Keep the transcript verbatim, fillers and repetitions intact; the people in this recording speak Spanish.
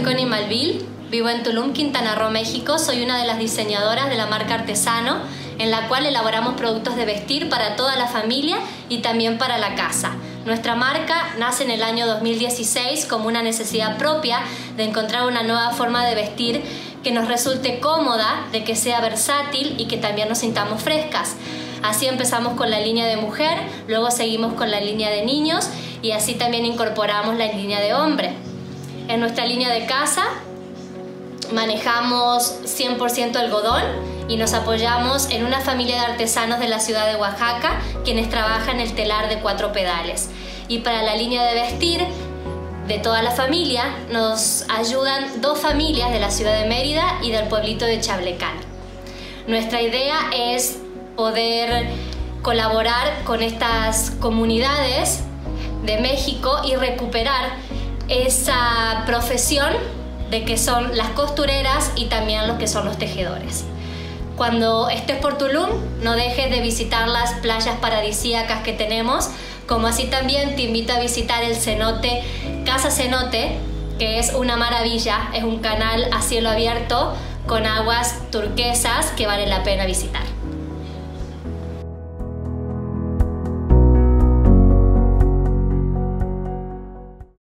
Connie Malville, vivo en Tulum, Quintana Roo, México. Soy una de las diseñadoras de la marca Artesano, en la cual elaboramos productos de vestir para toda la familia y también para la casa. Nuestra marca nace en el año dos mil dieciséis como una necesidad propia de encontrar una nueva forma de vestir que nos resulte cómoda, de que sea versátil y que también nos sintamos frescas. Así empezamos con la línea de mujer, luego seguimos con la línea de niños y así también incorporamos la línea de hombre. En nuestra línea de casa manejamos cien por ciento algodón y nos apoyamos en una familia de artesanos de la ciudad de Oaxaca, quienes trabajan el telar de cuatro pedales. Y para la línea de vestir de toda la familia nos ayudan dos familias de la ciudad de Mérida y del pueblito de Chablecán. Nuestra idea es poder colaborar con estas comunidades de México y recuperar esa profesión de que son las costureras y también los que son los tejedores. Cuando estés por Tulum, no dejes de visitar las playas paradisíacas que tenemos, como así también te invito a visitar el cenote Casa Cenote, que es una maravilla, es un canal a cielo abierto con aguas turquesas que vale la pena visitar.